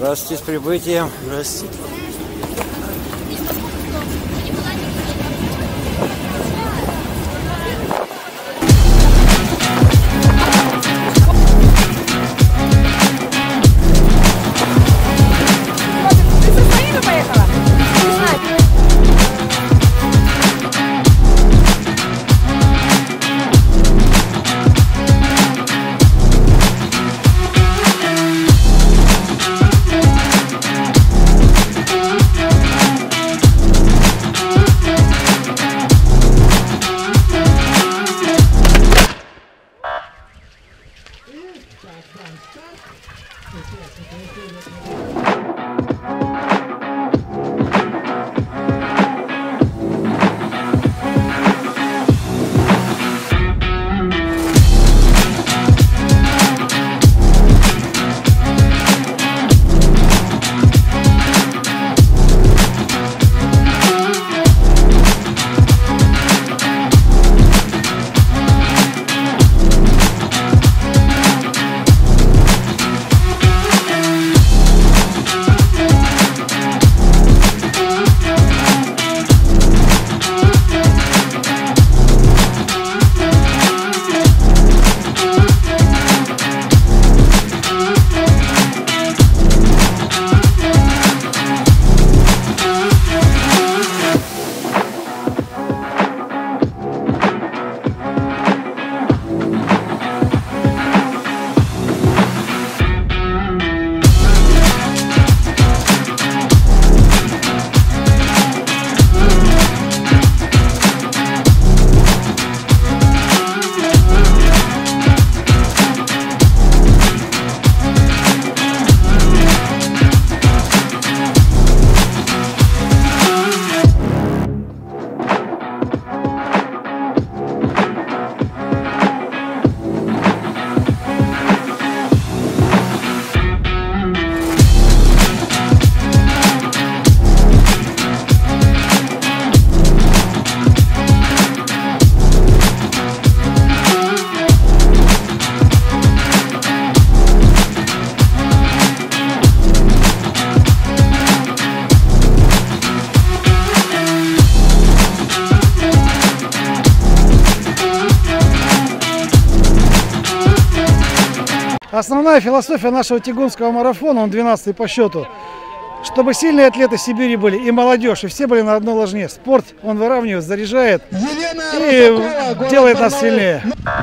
Здравствуйте, с прибытием. Здравствуйте. Основная философия нашего тягунского марафона, он 12-й по счету, чтобы сильные атлеты Сибири были и молодежь, и все были на одной ложне. Спорт, он выравнивает, заряжает и делает нас сильнее.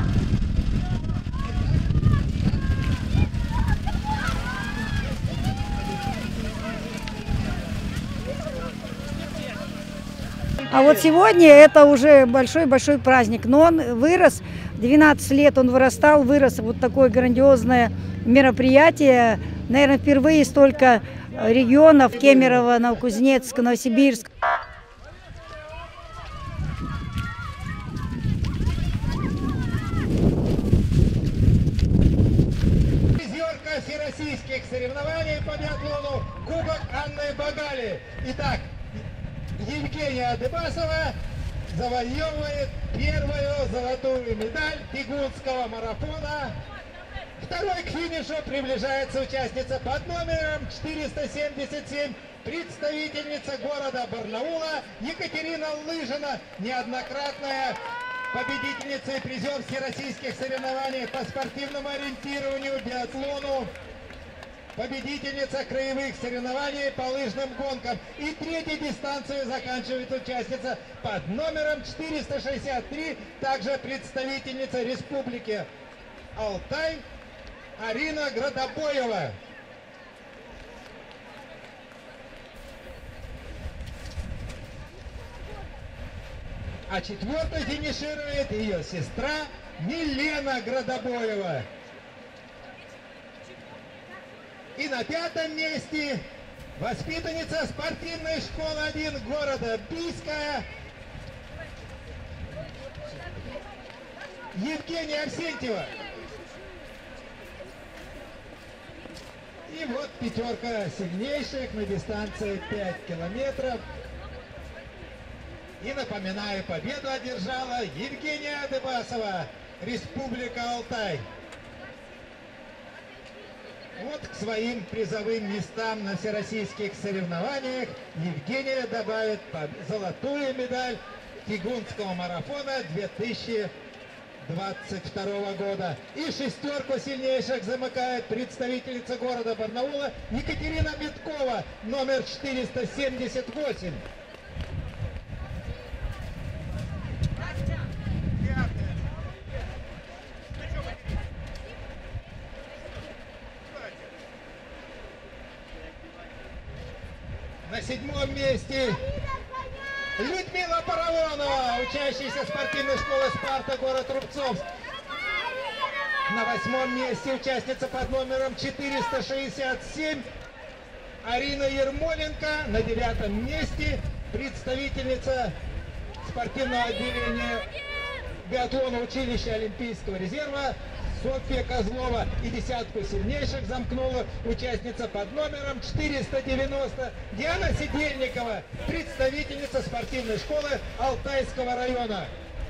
А вот сегодня это уже большой-большой праздник. Но он вырос, 12 лет он вырастал, вырос вот такое грандиозное мероприятие. Наверное, впервые столько регионов: Кемерово, Новокузнецк, Новосибирск. Призерка всероссийских соревнований по биатлону Кубок Анны Багали. Итак, Евгения Дебасова завоевывает первую золотую медаль тягунского марафона. Второй к финишу приближается участница под номером 477, представительница города Барнаула Екатерина Лыжина, неоднократная победительница и призер всероссийских соревнований по спортивному ориентированию, биатлону, победительница краевых соревнований по лыжным гонкам. И третью дистанцию заканчивает участница под номером 463, также представительница Республики Алтай Арина Градобоева. А четвертой финиширует ее сестра Милена Градобоева. И на пятом месте воспитанница спортивной школы 1 города Бийска Евгения Арсентьева. И вот пятерка сильнейших на дистанции 5 километров. И напоминаю, победу одержала Евгения Дебасова, Республика Алтай. Вот к своим призовым местам на всероссийских соревнованиях Евгения добавит золотую медаль Тягунского марафона 2022 года. И шестерку сильнейших замыкает представительница города Барнаула Екатерина Меткова, номер 478. На седьмом месте Людмила Паравонова, учащаяся спортивной школы «Спарта», город Рубцовск. На восьмом месте участница под номером 467 Арина Ермоленко. На девятом месте представительница спортивного отделения биатлона училища Олимпийского резерва Софья Козлова. И десятку сильнейших замкнула участница под номером 490 Диана Сидельникова, представительница спортивной школы Алтайского района.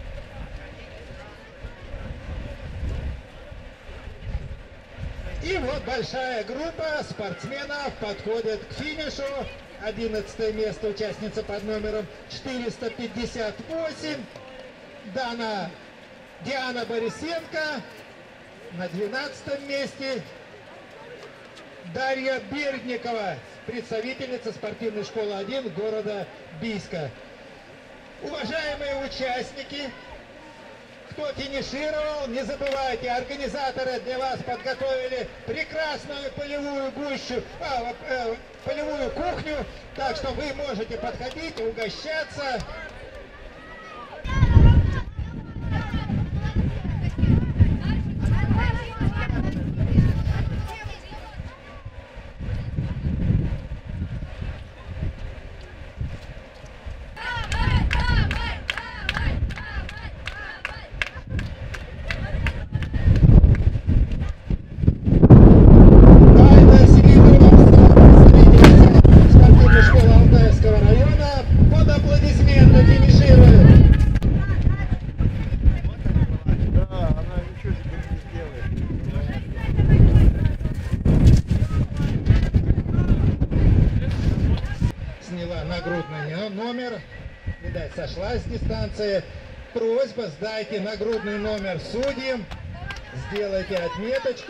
И вот большая группа спортсменов подходит к финишу. 11 место участница под номером 458 Диана Борисенко. На 12 месте Дарья Бердникова, представительница спортивной школы 1 города Бийска. Уважаемые участники, кто финишировал, не забывайте, организаторы для вас подготовили прекрасную полевую полевую кухню, так что вы можете подходить, угощаться. Нагрудный номер, видать, сошла с дистанции. Просьба, сдайте нагрудный номер судьям, сделайте отметочку.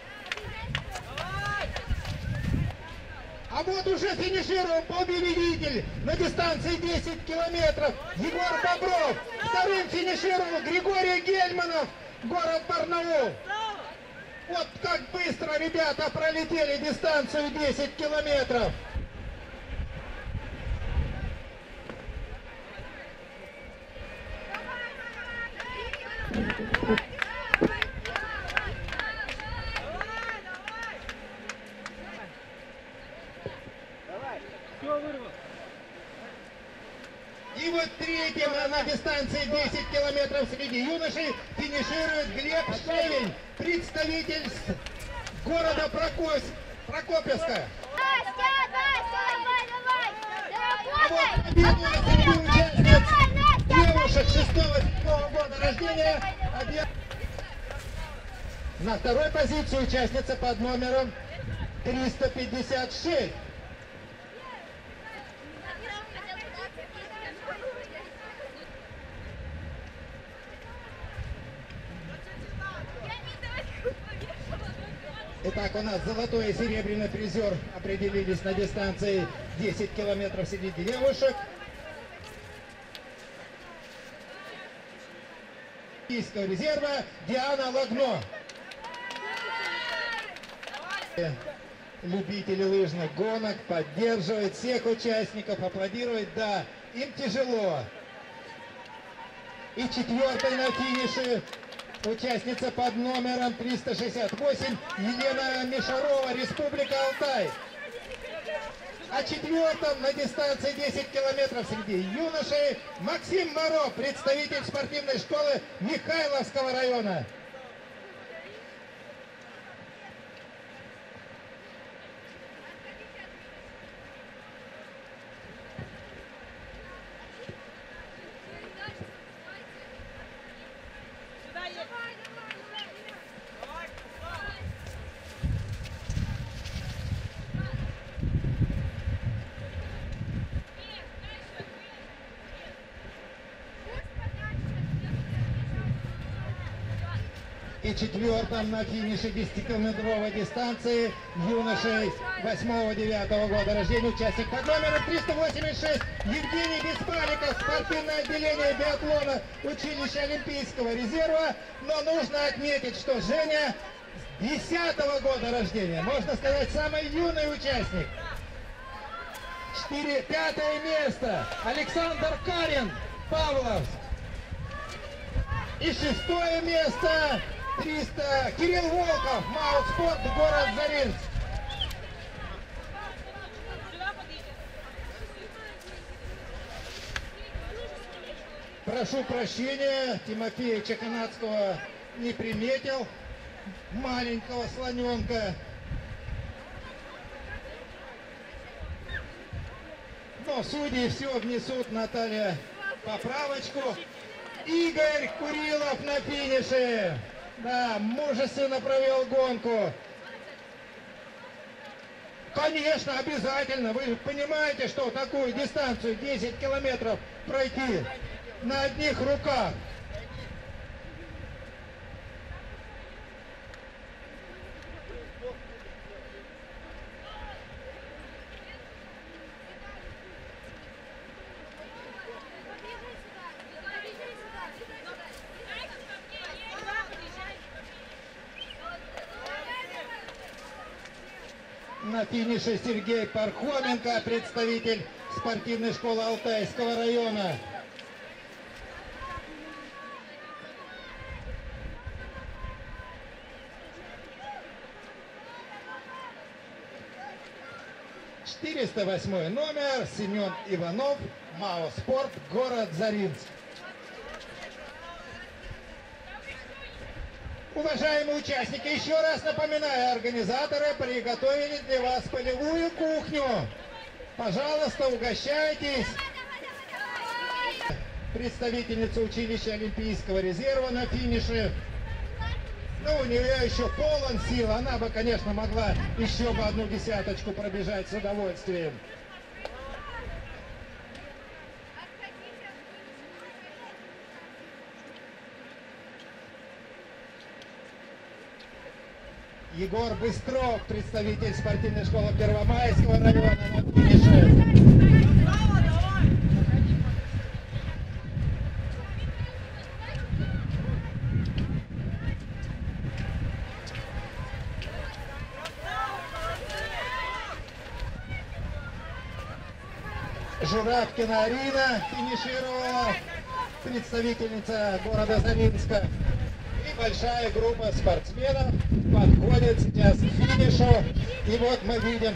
А вот уже финишировал победитель на дистанции 10 километров Егор Бобров. Вторым финишировал Григорий Гельманов, город Барнаул. Вот как быстро ребята пролетели дистанцию 10 километров. И вот третьим на дистанции 10 километров среди юношей финиширует Глеб Шевель, представитель города Прокопьевска. А вот победу среди участниц девушек 6-7 года рождения. На второй позиции участница под номером 356. Итак, у нас золотой и серебряный призер определились на дистанции 10 километров среди девушек. Олимпийского резерва Диана Лагно. Любители лыжных гонок поддерживают всех участников, аплодируют. Да, им тяжело. И четвертой на финише участница под номером 368 Елена Мишарова, Республика Алтай. А четвертым на дистанции 10 километров среди юношей Максим Моро, представитель спортивной школы Михайловского района. И четвертым на финише 10-километровой дистанции юношей 8-9 года рождения, участник под номером 386 Евгений Беспаликов, спортивное отделение биатлона училища Олимпийского резерва. Но нужно отметить, что Женя 10-го года рождения, можно сказать, самый юный участник. 5-е место Александр Карин, Павловск. И 6-е место 300 Кирилл Волков, МАУ «Спорт», город Заринск. Прошу прощения, Тимофея Чеканацкого не приметил, маленького слоненка. Но судьи все внесут, Наталья, поправочку. Игорь Курилов на финише. Да, мужественно провел гонку. Конечно, обязательно. Вы понимаете, что такую дистанцию 10 километров пройти на одних руках. На финише Сергей Пархоменко, представитель спортивной школы Алтайского района. «408 номер, Семен Иванов, МАО «Спорт», город Заринск. Уважаемые участники, еще раз напоминаю, организаторы приготовили для вас полевую кухню. Пожалуйста, угощайтесь. Представительница училища Олимпийского резерва на финише. Ну, у нее еще полон сил. Она бы, конечно, могла еще бы одну десяточку пробежать с удовольствием. Егор Быстров, представитель спортивной школы Первомайского района на финише. Журавкина Арина финишировала, представительница города Заринска. И большая группа спортсменов подходит сейчас к финишу. И вот мы видим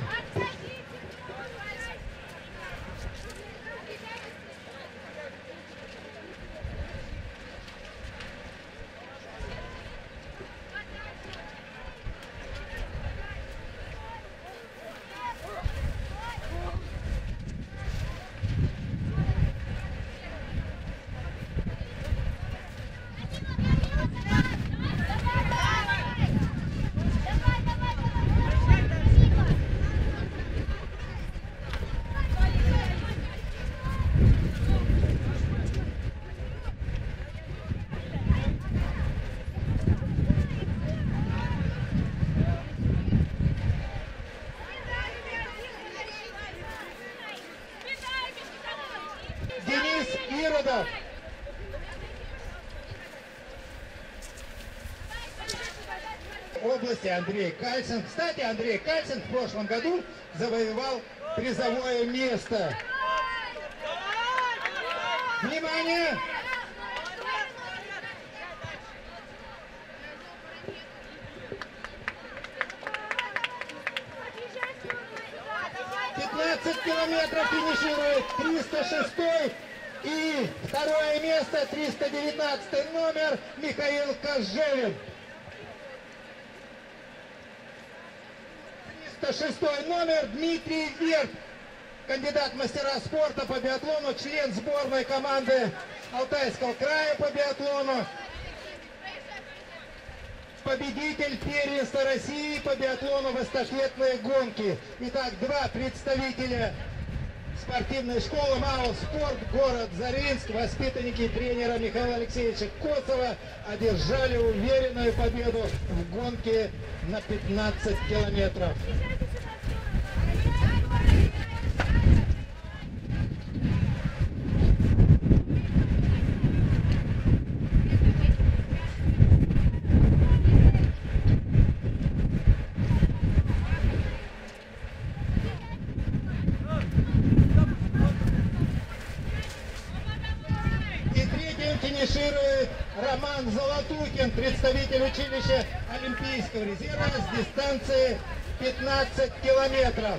Денис Иродов. Области Андрей Кальцин. Кстати, Андрей Кальцин в прошлом году завоевал призовое место. Внимание! Километров финиширует 306 и второе место 319 номер Михаил Кожевин. 306 номер Дмитрий Верт, кандидат в мастера спорта по биатлону, член сборной команды Алтайского края по биатлону, победитель первенства России по биатлону в эстафетные гонки. Итак, два представителя спортивной школы МАО «Спорт», город Заринск, воспитанники тренера Михаила Алексеевича Косова одержали уверенную победу в гонке на 15 километров. Финиширует Роман Золотухин, представитель училища Олимпийского резерва с дистанции 15 километров.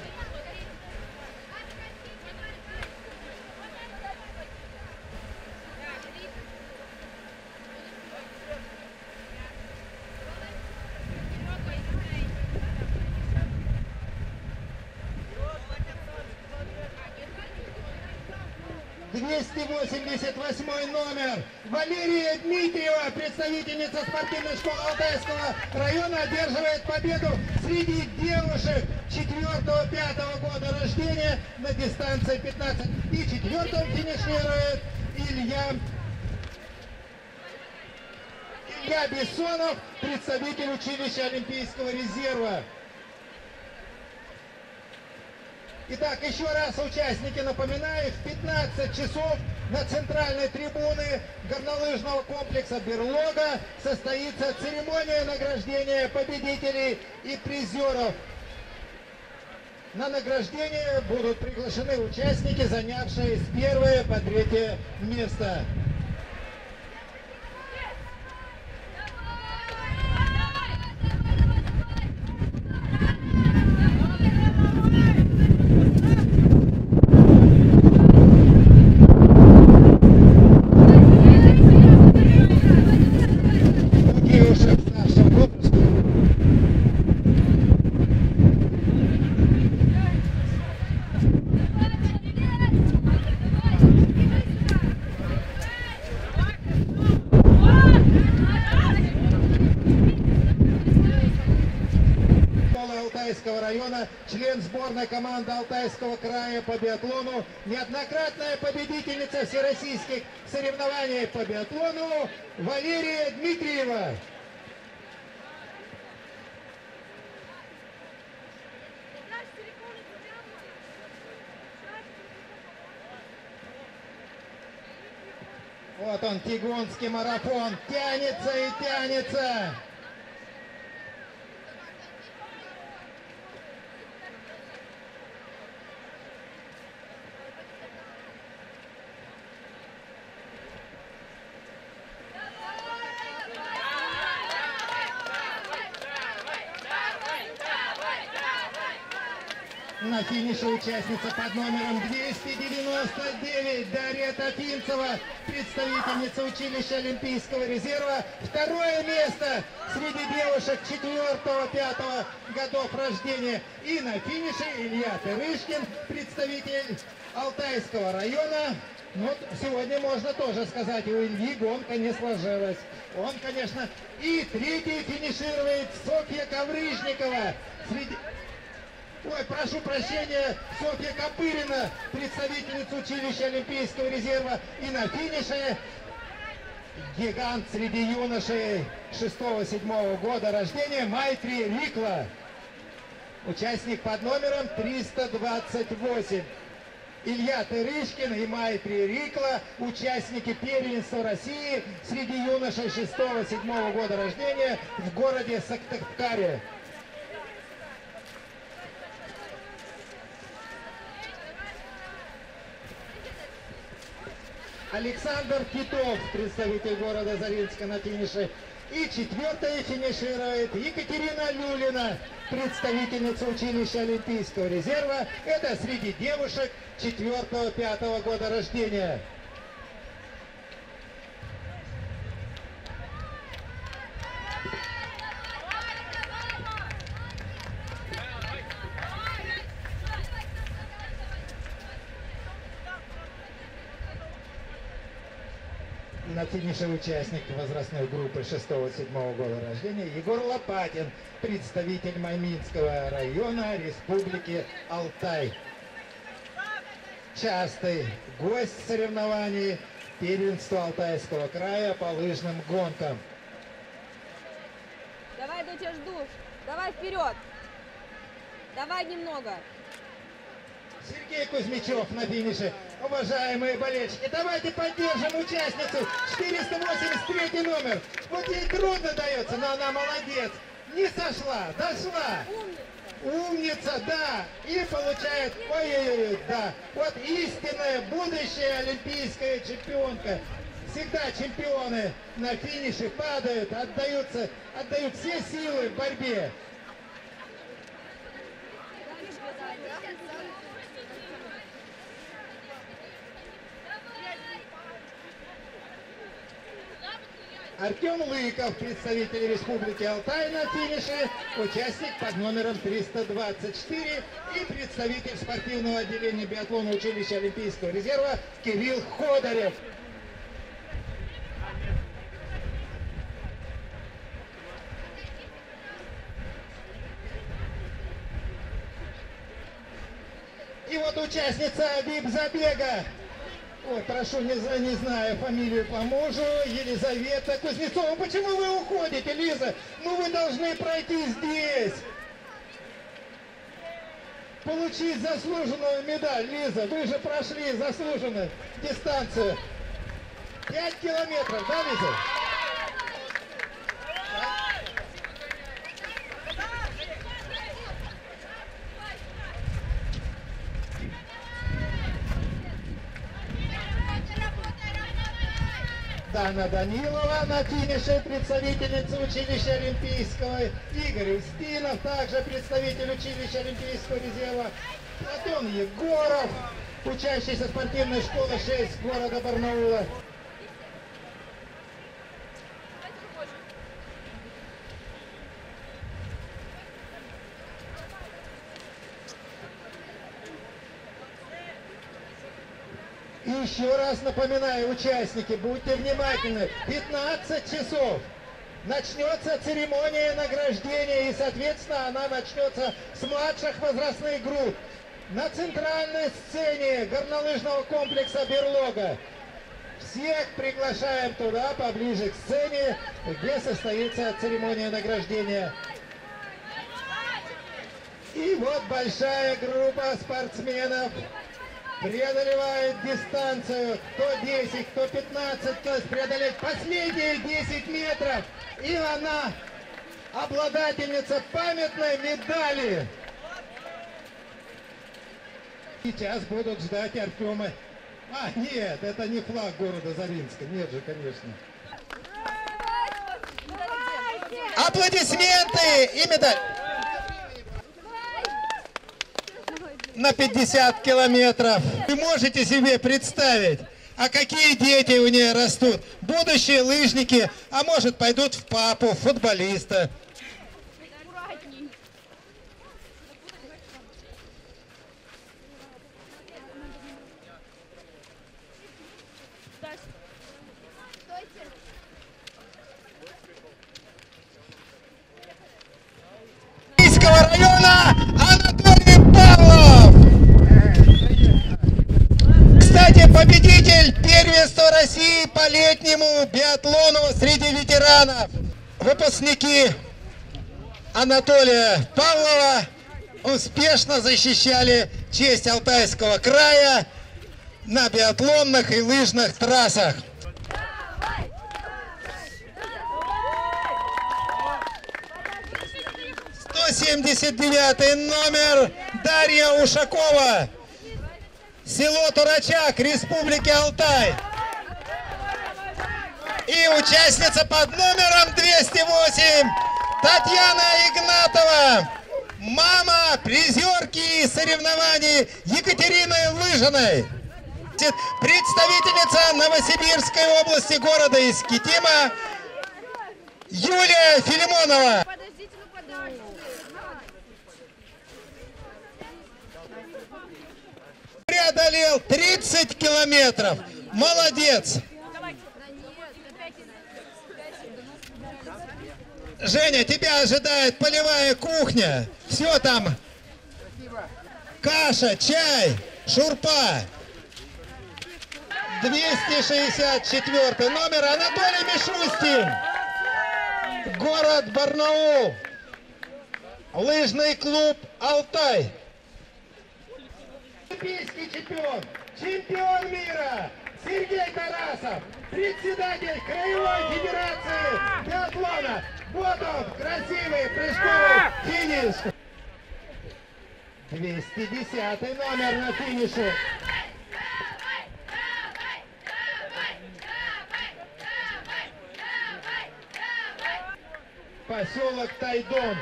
...288 номер Валерия Дмитриева, представительница спортивной школы Алтайского района, одерживает победу среди девушек 4-5 года рождения на дистанции 15. И четвертым финиширует Илья Бессонов, представитель училища Олимпийского резерва. Итак, еще раз участники, напоминаю, в 15 часов на центральной трибуне горнолыжного комплекса «Берлога» состоится церемония награждения победителей и призеров. На награждение будут приглашены участники, занявшие с 1 по 3 место. Района, член сборной команды Алтайского края по биатлону, неоднократная победительница всероссийских соревнований по биатлону Валерия Дмитриева. Вот он, Тигунский марафон, тянется и тянется. На финише участница под номером 299 Дарья Тафинцева, представительница училища Олимпийского резерва. Второе место среди девушек 4-5 годов рождения. И на финише Илья Тырышкин, представитель Алтайского района. Вот сегодня можно тоже сказать, у Ильи гонка не сложилась. Он, конечно, и третий финиширует Софья Коврижникова. Ой, прошу прощения, Софья Копырина, представительница училища Олимпийского резерва. И на финише гигант среди юношей 6-7 года рождения Майтри Рикла, участник под номером 328. Илья Тырышкин и Майтри Рикла, участники первенства России среди юношей 6-7 года рождения в городе Сыктывкаре. Александр Титов, представитель города Заринска, на финише. И четвертая финиширует Екатерина Люлина, представительница училища Олимпийского резерва. Это среди девушек 4-5 года рождения. На финише участник возрастной группы 6-7 года рождения Егор Лопатин, представитель Майминского района Республики Алтай. частый гость соревнований первенства Алтайского края по лыжным гонкам. Давай, доча, жду. Давай вперед. Давай немного. Сергей Кузьмичев на финише. Уважаемые болельщики, давайте поддержим участницу. 483 номер. Вот ей трудно дается, но она молодец. Не сошла, дошла. Умница, да. И получает, ой-ой-ой, да. Вот истинная будущая олимпийская чемпионка. Всегда чемпионы на финише падают, отдают все силы в борьбе. Артем Лыков, представитель Республики Алтай на финише, участник под номером 324 и представитель спортивного отделения биатлона училища Олимпийского резерва Кирилл Ходорев. И вот участница вип-забега. Ой, прошу, не знаю фамилию по мужу, Елизавета Кузнецова. Почему вы уходите, Лиза? Ну вы должны пройти здесь. Получить заслуженную медаль, Лиза. Вы же прошли заслуженную дистанцию. 5 километров, да, Лиза? Дана Данилова на финише, представительница училища Олимпийского. Игорь Устинов, также представитель училища Олимпийского резерва. Платон Егоров, учащийся спортивной школы 6 города Барнаула. И еще раз напоминаю, участники, будьте внимательны, 15 часов начнется церемония награждения, и, соответственно, она начнется с младших возрастных групп. На центральной сцене горнолыжного комплекса «Берлога». Всех приглашаем туда, поближе к сцене, где состоится церемония награждения. И вот большая группа спортсменов преодолевает дистанцию, кто 10, кто 15, то есть преодолеть последние 10 метров. И она обладательница памятной медали. Сейчас будут ждать Артема. А, нет, это не флаг города Заринска. Нет же, конечно. Аплодисменты и медаль. На 50 километров. Вы можете себе представить, а какие дети у нее растут? Будущие лыжники, а может пойдут в папу, в футболиста. Района Анатолий Павлов. Кстати, победитель первенства России по летнему биатлону среди ветеранов. Выпускники Анатолия Павлова успешно защищали честь Алтайского края на биатлонных и лыжных трассах. 179 номер Дарья Ушакова, село Турачак, Республики Алтай. И участница под номером 208 Татьяна Игнатова, мама призерки соревнований Екатерины Лыжиной. Представительница Новосибирской области города Искитима Юлия Филимонова. Преодолел 30 километров. Молодец. Женя, тебя ожидает полевая кухня. Все там. Каша, чай, шурпа. 264 номер Анатолий Мишустин. Город Барнаул. Лыжный клуб «Алтай». Олимпийский чемпион мира Сергей Тарасов, председатель Краевой Федерации биатлона. Вот он, красивый прыжковый финиш. 210 номер на финише. Поселок Тайдон.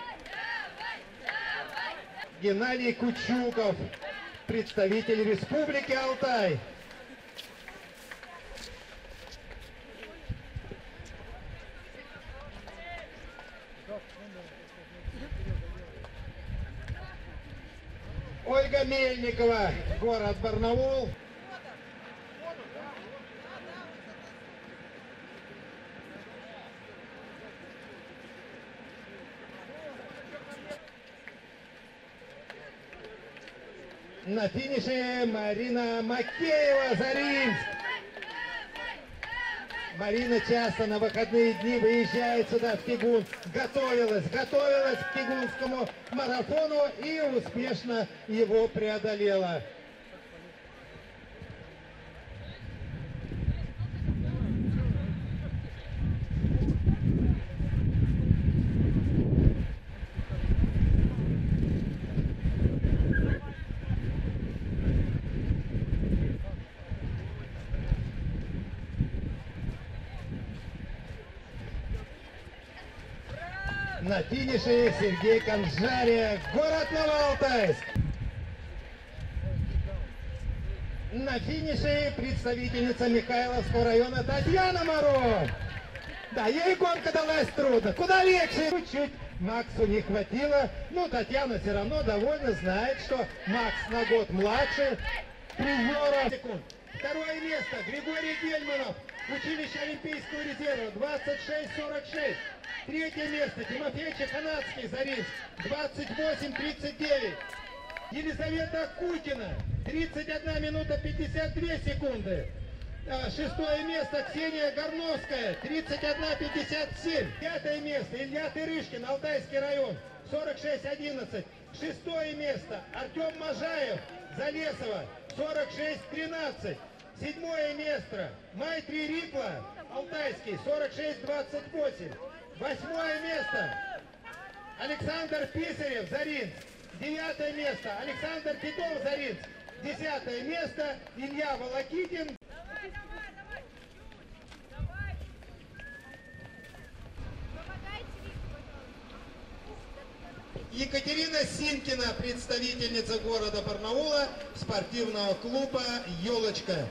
Геннадий Кучуков, представитель Республики Алтай. Ольга Мельникова, город Барнаул. На финише Марина Макеева, Заринск. Марина часто на выходные дни выезжает сюда, в Тигун. Готовилась к Тигунскому марафону и успешно его преодолела. На финише Сергей Конжария, город Новоалтайск. На финише представительница Михайловского района Татьяна Моро. Да, ей гонка далась трудно. Куда легче. Чуть-чуть Максу не хватило. Но Татьяна все равно довольно знает, что Макс на год младше призера. Второе место Григорий Гельманов, училище Олимпийского резерва, 26-46. Третье место Тимофей Чеханацкий, Заринск, 28-39. Елизавета Кутина, 31 минута 52 секунды. Шестое место Ксения Горновская, 31-57. Пятое место Илья Тырышкин, Алтайский район, 46-11. Шестое место Артем Можаев, Залесово, 46-13. Седьмое место Майтри Рикла, Алтайский, 46-28. Восьмое место Александр Писарев, Заринск. Девятое место Александр Титов, Заринск. Десятое место Илья Волокитин. Екатерина Синкина, представительница города Барнаула, спортивного клуба «Елочка».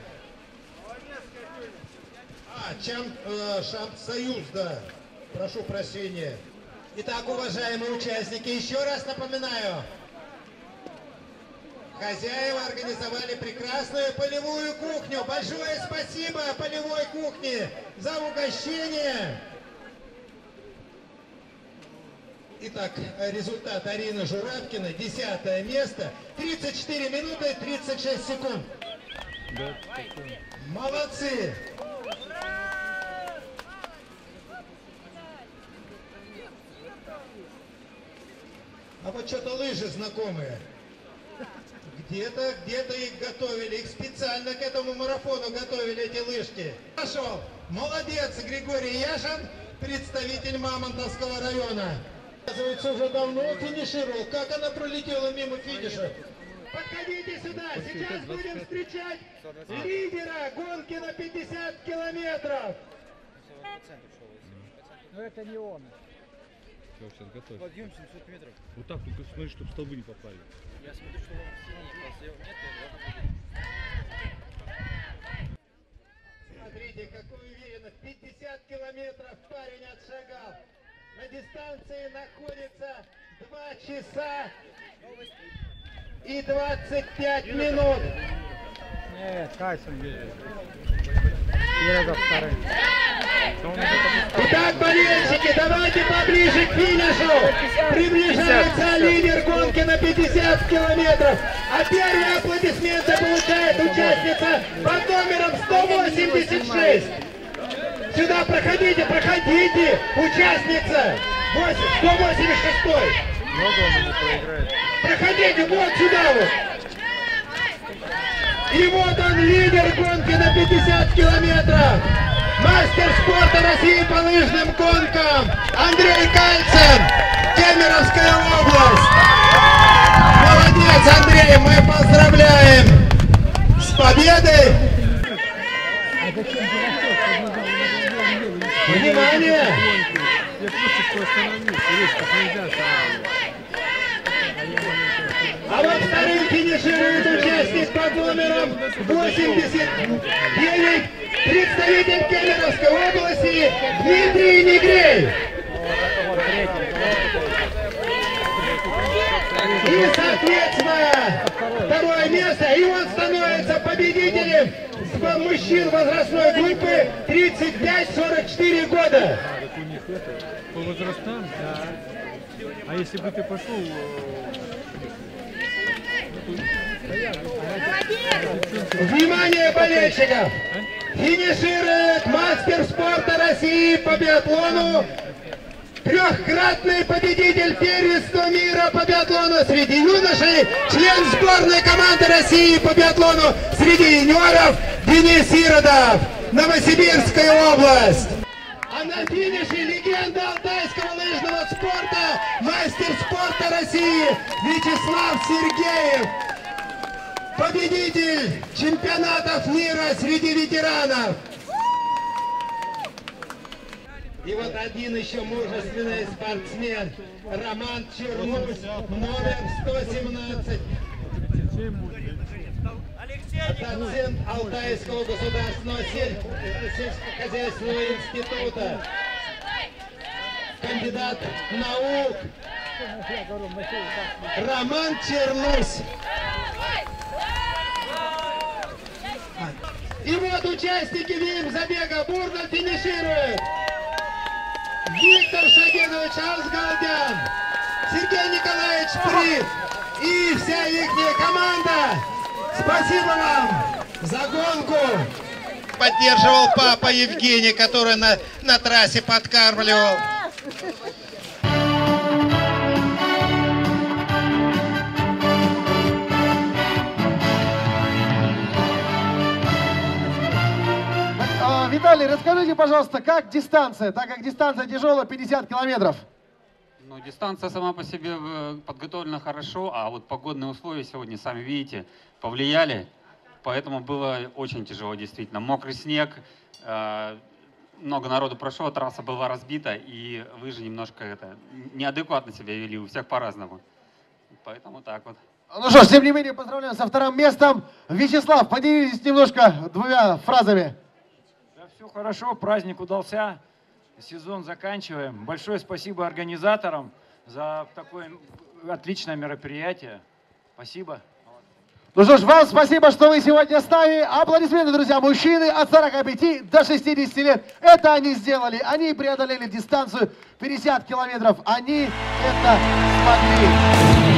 Шамп-Союз, да. Прошу прощения. Итак, уважаемые участники, еще раз напоминаю. Хозяева организовали прекрасную полевую кухню. Большое спасибо полевой кухне за угощение. Итак, результат Арины Журавкиной, 10 место, 34 минуты 36 секунд. Молодцы! А вот что-то лыжи знакомые. Где-то их готовили, их специально к этому марафону готовили, эти лыжки. Пошел! Молодец, Григорий Яшин, представитель Мамонтовского района. Оказывается, уже давно финишировал. Как она пролетела мимо финиша? Подходите сюда, сейчас будем встречать лидера гонки на 50 километров. Но это не он. Все, сейчас готовь. Подъем 700 метров. Вот так только смотри, чтобы столбы не попали. Я смотрю, что он синий, нет, Смотрите, какой уверенность. 50 километров парень отшагал. На дистанции находится 2 часа и 25 минут. Нет, Тайсон едет. Еду вторым. Итак, болельщики, давайте поближе к финишу. Приближается лидер гонки на 50 километров. А первые аплодисменты получает участница под номером 186. Сюда проходите, проходите. Участница 186. Проходите вот сюда вот. И вот он, лидер гонки на 50 километров. Мастер спорта России по лыжным гонкам Андрей Кальцин, Кемеровская область. Молодец, Андрей, мы поздравляем с победой. Внимание! А вот вторым финиширует участник под номером 89, представитель Кемеровской области Дмитрий Негрей. И, соответственно, второе место, и он становится победителем мужчин возрастной группы 35-44 года. По возрастам, да. А если бы ты пошел... Внимание, болельщиков! Финиширует мастер спорта России по биатлону, трехкратный победитель первенства мира по биатлону среди юношей, член сборной команды России по биатлону среди юниоров Денис Иродов, Новосибирская область. А на финише легенда алтайского лыжного спорта, мастер спорта России Вячеслав Сергеев, победитель чемпионатов мира среди ветеранов. И вот один еще мужественный спортсмен Роман Чернусь, номер 117. Доцент Алтайского государственного сельскохозяйственного института. Кандидат наук Роман Чернусь. И вот участники ВИМ-забега бурно финишируют. Виктор Шагенович Алсгалдян, Сергей Николаевич Прит и вся их команда. Спасибо вам за гонку. Поддерживал папа Евгений, который на трассе подкармливал. Виталий, расскажите, пожалуйста, как дистанция, так как дистанция тяжелая, 50 километров? Ну, дистанция сама по себе подготовлена хорошо, а вот погодные условия сегодня, сами видите, повлияли, поэтому было очень тяжело действительно. Мокрый снег, много народу прошло, трасса была разбита, и лыжи немножко неадекватно себя вели, у всех по-разному. Поэтому так вот. Ну что ж, тем не менее, поздравляем со вторым местом. Вячеслав, поделитесь немножко двумя фразами. Все хорошо, праздник удался, сезон заканчиваем. Большое спасибо организаторам за такое отличное мероприятие. Спасибо. Ну что ж, вам спасибо, что вы сегодня с нами. Аплодисменты, друзья, мужчины от 45 до 60 лет. Это они сделали, они преодолели дистанцию 50 километров. Они это смогли.